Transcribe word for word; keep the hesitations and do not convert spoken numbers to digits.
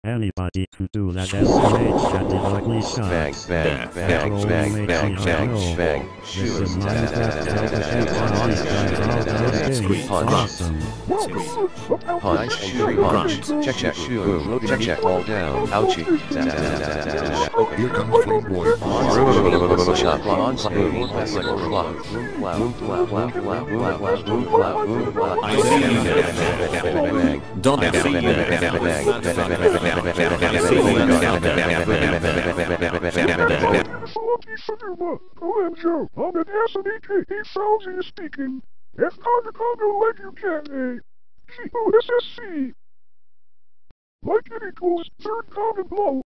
Anybody can do that S C H at the ugly shot. Bang, bang, bang, bang, bang, bang, bang. This is Minecraft awesome. Punch, shoot, punch, check, check, shoot, boom, check, check, fall down, ouchie. Here comes Flame Boy. Shot, on, boom, classic, block, Don't I'm Joe. I'm an S and E K. He sounds he is speaking. F Conga Conga like you can a G O S S C. Like it equals third common blow.